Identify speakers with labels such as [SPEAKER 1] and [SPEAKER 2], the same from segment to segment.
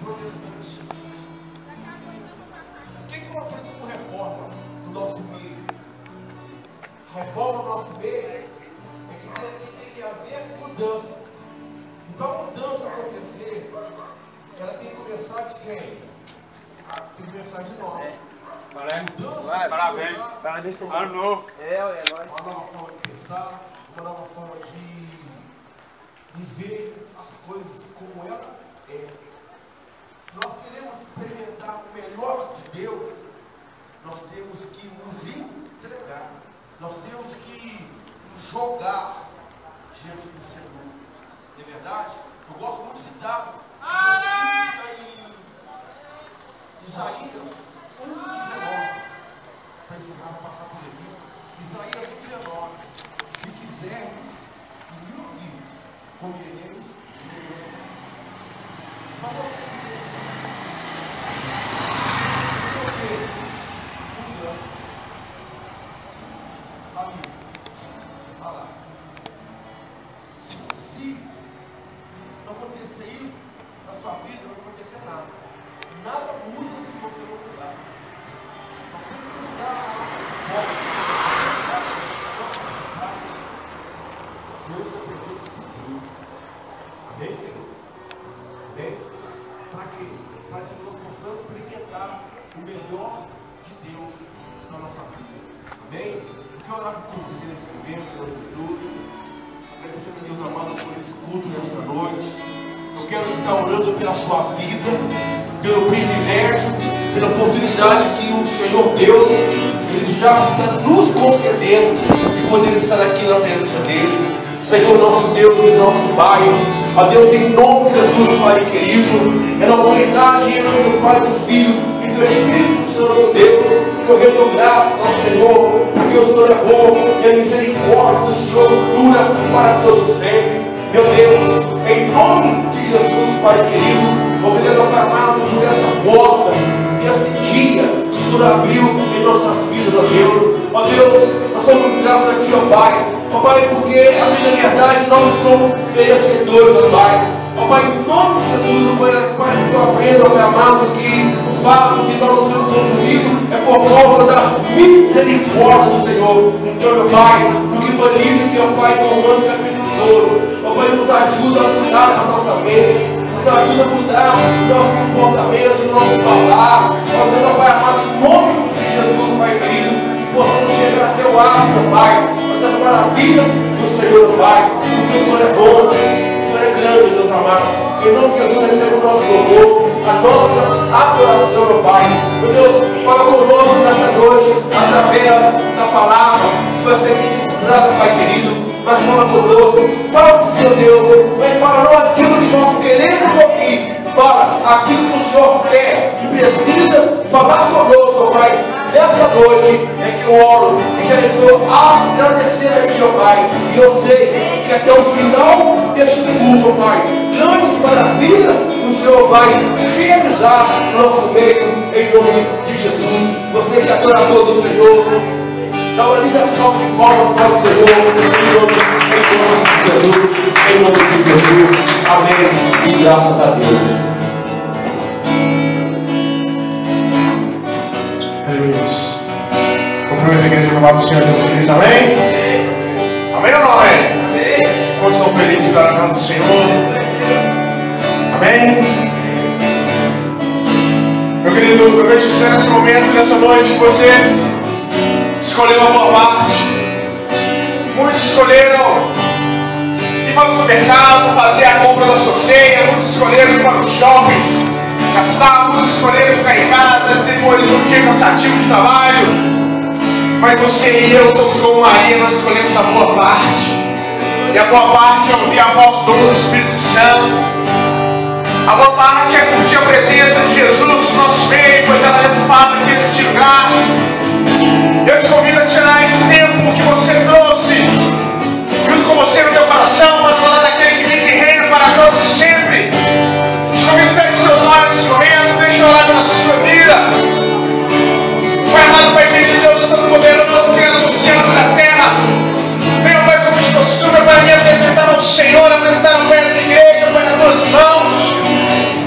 [SPEAKER 1] protestante. O que eu aprendo com reforma no nosso meio? A reforma no nosso meio é que tem que haver mudança. E para a mudança acontecer, ela tem que começar de quem? Tem que começar de nós.
[SPEAKER 2] Parabéns. Ano novo.
[SPEAKER 1] Uma nova forma de pensar, uma nova forma de ver as coisas como ela é. Se nós queremos experimentar o melhor de Deus, nós temos que nos entregar. Nós temos que nos jogar diante do Senhor. Não é verdade? Eu gosto muito de citar um versículo que está em Isaías 1:19. Para encerrar, para passar por ali. Isaías 1:19. Se quiserdes e me ouvirdes, comereis e bebereis. Para você que precisa. Mudança. Ali. Olha lá. Se não acontecer isso na sua vida, não vai acontecer nada. Nada muda se você não mudar. Nós temos que mudar a nossa forma, nossas práticas. Deus é a presença de Deus. Amém, querido? Amém? Para quê? Para que nós possamos experimentar o melhor de Deus na nossa vida. Amém? Eu quero orar com você nesse momento, em nome de Jesus. Agradecendo a Deus amado por esse culto nesta noite. Eu quero estar orando pela sua vida, pelo privilégio, pela oportunidade que o Senhor Deus, Ele já está nos concedendo de poder estar aqui na presença dEle. Senhor, nosso Deus e nosso Pai, ó Deus, em nome de Jesus, Pai querido, é na autoridade em nome do Pai, do Filho e do Espírito Santo, Deus, que eu rendo graças ao Senhor, porque o Senhor é bom e a misericórdia do Senhor dura para todo sempre. Meu Deus, em nome de Jesus, Pai querido, obrigado, Pai amado, por essa porta e esse dia que o Senhor abriu em nossas vidas, ó Deus. Ó Deus, nós somos graças a Ti, ó Pai. Ó Pai, porque a verdade nós somos merecedores, ó Pai. Ó Pai, em nome de Jesus, Pai, que eu aprendo, ó Pai amado, que o fato de nós não sermos consumidos é por causa da misericórdia do Senhor. Então, meu Pai, o que foi lido que, ó Pai, em Romanos capítulo 12, ó Pai, nos ajuda a mudar a nossa mente, nos ajuda a mudar o nosso comportamento, o nosso falar. Ó Deus, ó Pai amado, em nome de Jesus, Pai querido, que possamos chegar até o ápice, ó Pai, das maravilhas do Senhor, Pai, porque o Senhor é bom, o Senhor é grande, Deus amado. Em nome de Jesus, receba o nosso louvor, a nossa adoração, meu Pai. Meu Deus, fala conosco nesta noite, através da palavra que vai ser ministrada, Pai querido. Mas fala conosco, fala, Senhor Deus, mas fala não aquilo que nós queremos ouvir, fala aquilo que o Senhor quer e precisa falar conosco, Pai. Nessa noite é que eu oro e já estou agradecendo a Ti, ó Pai. E eu sei que até o final deste culto, Pai, grandes maravilhas o Senhor vai realizar no nosso meio, em nome de Jesus. Você que é adorador do Senhor, dá uma ligação de palmas para o Senhor, em nome de Jesus, em nome de Jesus. Amém. E graças a Deus.
[SPEAKER 3] Cumprimento a igreja com o nome do Senhor Jesus Cristo, amém? Amém ou não amém? Quantos estão felizes de estar na casa do Senhor? Amém? Meu querido, eu quero te dizer nesse momento, nessa noite, que você escolheu a boa parte. Muitos escolheram ir para o mercado, fazer a compra da sua ceia, muitos escolheram ir para os shoppings, gastar, muitos escolheram ficar em casa depois de um dia cansativo de trabalho. Mas você e eu somos como Maria, nós escolhemos a boa parte. E a boa parte é ouvir a voz do Espírito Santo. A boa parte é curtir a presença de Jesus no nosso meio, pois ela mesmo faz aqui nesse lugar. Eu te convido a tirar esse tempo que você trouxe junto com você no teu coração, para falar daquele que vive e reina para todos sempre. Te convido a fechar seus olhos nesse momento, deixa eu orar pela sua vida. Pai amado, Pai querido, Deus Todo-Poderoso, obrigado nos céus e na terra. Venha, Pai, como de costume, Pai, me apresentar ao Senhor, apresentar o Pai da igreja, Pai, nas tuas mãos.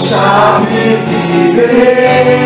[SPEAKER 2] sabe viver.